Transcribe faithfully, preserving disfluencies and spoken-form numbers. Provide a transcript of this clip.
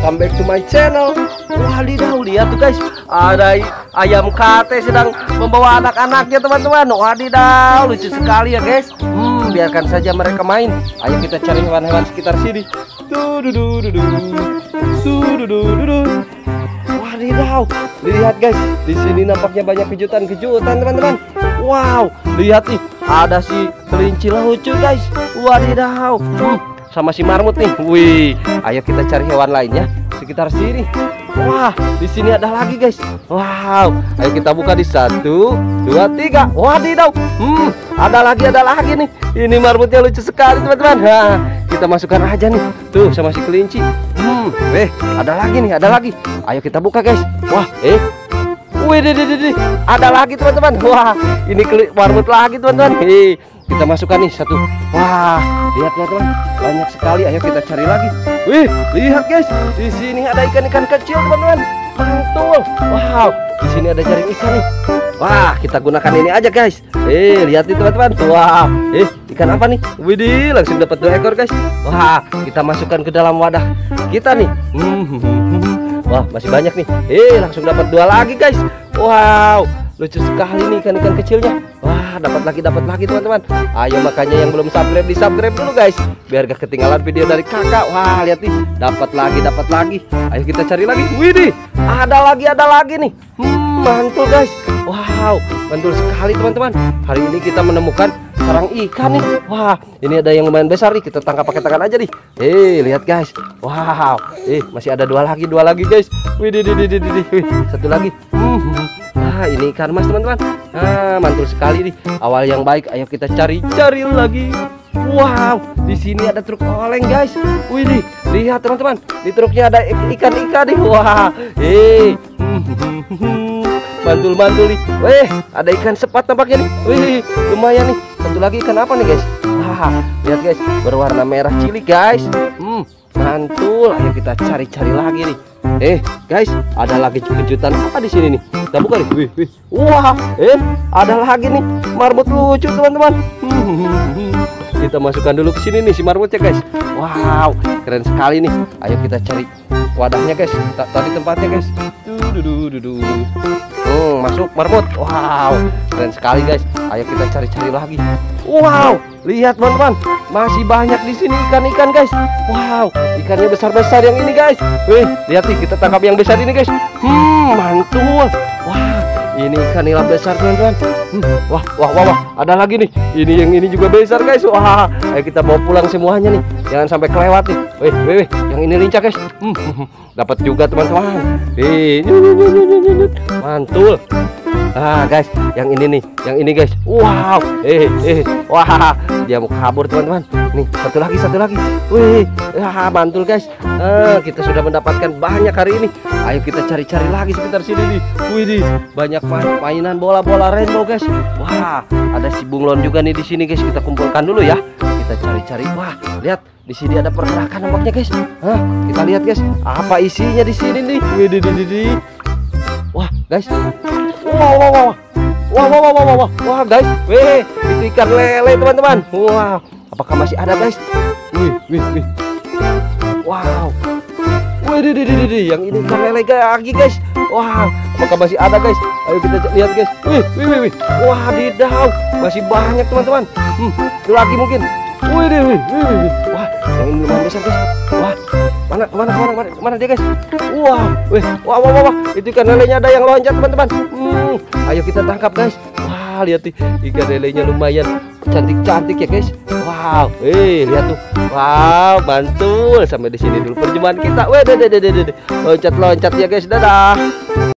welcome back to my channel. Wadidaw, lihat tuh guys, ada ayam kate sedang membawa anak-anaknya teman-teman. Wadidaw, lucu sekali ya guys. Hmm, biarkan saja mereka main. Ayo kita cari hewan-hewan sekitar sini. Tuh, dudu, dudu, dudu, dudu. Wadidaw, lihat guys, di sini nampaknya banyak kejutan-kejutan teman-teman. Wow, lihat nih, ada si kelinci lucu guys. Wadidaw, hmm, sama si marmut nih. Wih, ayo kita cari hewan lainnya sekitar sini. Wah, di sini ada lagi guys. Wow, ayo kita buka di satu, dua, tiga. Wadidaw, hmm, ada lagi, ada lagi nih. Ini marmutnya lucu sekali teman-teman. Nah, kita masukkan aja nih. Tuh sama si kelinci. Hmm, eh, ada lagi nih, ada lagi. Ayo kita buka guys. Wah, eh, wih, deh, deh, deh, ada lagi teman-teman. Wah, ini marmut lagi teman-teman. Hei, kita masukkan nih satu. Wah, lihat teman-teman, banyak sekali. Ayo kita cari lagi. Wih, lihat guys, di sini ada ikan-ikan kecil teman-teman. Mantul. Wow, di sini ada jaring ikan nih. Wah, kita gunakan ini aja guys. Eh, lihat nih teman-teman. Wow, eh, ikan apa nih? Widih, langsung dapat dua ekor guys. Wah, kita masukkan ke dalam wadah kita nih. Hmm, wah, masih banyak nih. Eh, langsung dapat dua lagi guys. Wow, lucu sekali nih ikan-ikan kecilnya. Wah, dapat lagi, dapat lagi teman-teman. Ayo makanya yang belum subscribe di subscribe dulu guys, biar gak ketinggalan video dari kakak. Wah, lihat nih, dapat lagi, dapat lagi. Ayo kita cari lagi. Widih, ada lagi, ada lagi nih. Hmm, mantul guys. Wow, mantul sekali teman-teman. Hari ini kita menemukan sarang ikan nih. Wah, ini ada yang lumayan besar nih. Kita tangkap pakai tangan aja nih. Eh, lihat guys. Wow, eh, masih ada dua lagi, dua lagi guys. Widih, widih, widih, widih. Satu lagi. Hmm. Nah, ini ikan mas teman-teman. Nah, mantul sekali nih. Awal yang baik. Ayo kita cari-cari lagi. Wow, di sini ada truk oleng guys. Wih, lihat teman-teman. Di truknya ada ikan-ikan nih. Wah, eh, mantul-mantul nih. Weh, ada ikan sepat tampaknya nih. Wih, lumayan nih. Satu lagi ikan apa nih guys? Wah, lihat guys, berwarna merah cilik guys. Hmm, mantul. Ayo kita cari-cari lagi nih. Eh guys, ada lagi kejutan apa di sini nih? Kita buka nih. Wih, wih. Wah, eh, ada lagi nih marmut lucu teman-teman. Kita masukkan dulu ke sini nih si marmutnya guys. Wow, keren sekali nih. Ayo kita cari wadahnya guys. Tadi tempatnya guys. Dudu, hmm, masuk marmut. Wow, keren sekali guys. Ayo kita cari-cari lagi. Wow, lihat teman-teman, masih banyak di sini ikan-ikan guys. Wow, ikannya besar-besar yang ini guys. Wih, lihat nih, kita tangkap yang besar ini guys. Hmm, mantul. Wah, ini ikan nila besar teman-teman. Hmm, wah, wah, wah, wah, ada lagi nih. Ini yang ini juga besar guys. Wah, ayo kita bawa pulang semuanya nih. Jangan sampai kelewat nih. Wih, wih, wih, yang ini lincah guys. Hmm, dapat juga teman-teman. Wih, mantul. Ah guys, yang ini nih, yang ini guys. Wow, eh, eh, wah, dia mau kabur teman-teman. Nih, satu lagi, satu lagi. Wih, ah, mantul guys. Ah, kita sudah mendapatkan banyak hari ini. Ayo kita cari-cari lagi sekitar sini nih. Wih, nih, banyak main mainan bola-bola rainbow guys. Wah, ada si bunglon juga nih di sini guys. Kita kumpulkan dulu ya. Kita cari-cari. Wah, lihat di sini ada pergerakan nampaknya guys. Hah, kita lihat guys, apa isinya di sini nih. Wih, di, di, di, di. Wah, guys. Wow, wow, wow, wow, wow, wow, wow, wow, wah guys, weh, itu ikan lele teman-teman. Wow, apakah masih ada guys? Wih, wih, wih, wow, wih, di, di, di, di, yang ini ikan lele lagi guys. Wow, apakah masih ada guys? Ayo kita lihat guys. Wih, wih, wih, wih, wah, didaw, masih banyak teman-teman. Hmm, itu lagi mungkin. Wih, wih, wih, wih, wih, wah, yang ini lumayan besar guys. Wah, mana, mana, mana, mana, mana dia guys? Wow, wih, wah, wah, wah, wah, itu ikan lelenya ada yang loncat teman-teman. Hmm, ayo kita tangkap guys. Wah, lihat nih, ikan lelenya lumayan cantik-cantik ya guys. Wow, eh, lihat tuh. Wow, mantul. Sampai di sini dulu perjumpaan kita. Weh, deh, deh, deh, deh, loncat-loncat ya guys. Dadah.